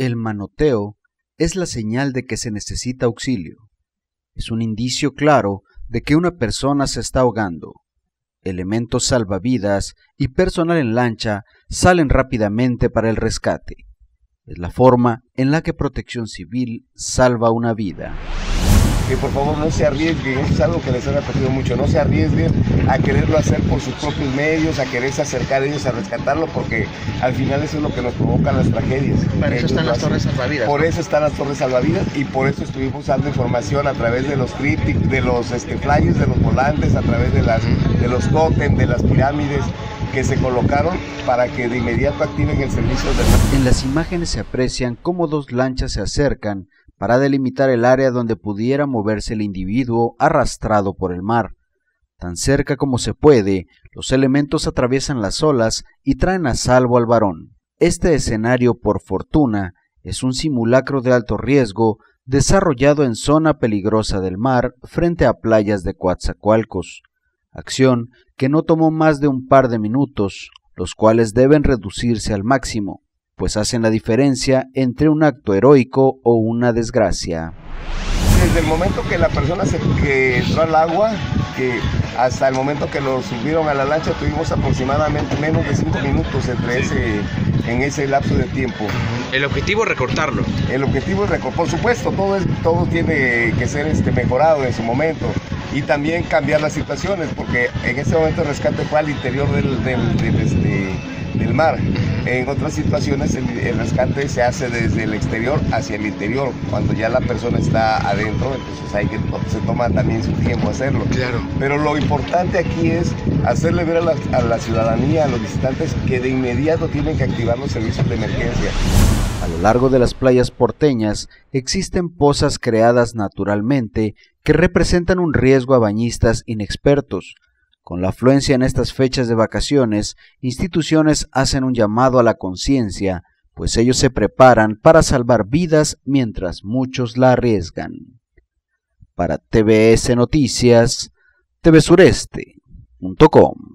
El manoteo es la señal de que se necesita auxilio. Es un indicio claro de que una persona se está ahogando. Elementos salvavidas y personal en lancha salen rápidamente para el rescate. Es la forma en la que Protección Civil salva una vida. Que por favor no se arriesguen, eso es algo que les he repetido mucho, no se arriesguen a quererlo hacer por sus propios medios, a quererse acercar a ellos a rescatarlo, porque al final eso es lo que nos provoca las tragedias. Para eso están las torres salvavidas. Por eso están las torres salvavidas y por eso estuvimos dando información a través de los críticos, de los flyers, de los volantes, a través de los tótem, de las pirámides que se colocaron para que de inmediato activen el servicio de... En las imágenes se aprecian cómo dos lanchas se acercan para delimitar el área donde pudiera moverse el individuo arrastrado por el mar. Tan cerca como se puede, los elementos atraviesan las olas y traen a salvo al varón. Este escenario, por fortuna, es un simulacro de alto riesgo desarrollado en zona peligrosa del mar frente a playas de Coatzacoalcos. Acción que no tomó más de un par de minutos, los cuales deben reducirse al máximo, pues hacen la diferencia entre un acto heroico o una desgracia. Desde el momento que la persona que entró al agua, que hasta el momento que lo subieron a la lancha, tuvimos aproximadamente menos de 5 minutos en ese lapso de tiempo. El objetivo es recortarlo. El objetivo es recortar, por supuesto, todo tiene que ser mejorado en su momento y también cambiar las situaciones, porque en ese momento el rescate fue al interior del mar. En otras situaciones el rescate se hace desde el exterior hacia el interior. Cuando ya la persona está adentro, entonces hay que se toma también su tiempo hacerlo. Claro. Pero lo importante aquí es hacerle ver a la ciudadanía, a los visitantes, que de inmediato tienen que activar los servicios de emergencia. A lo largo de las playas porteñas existen pozas creadas naturalmente que representan un riesgo a bañistas inexpertos. Con la afluencia en estas fechas de vacaciones, instituciones hacen un llamado a la conciencia, pues ellos se preparan para salvar vidas mientras muchos la arriesgan. Para TVS Noticias, tvsureste.com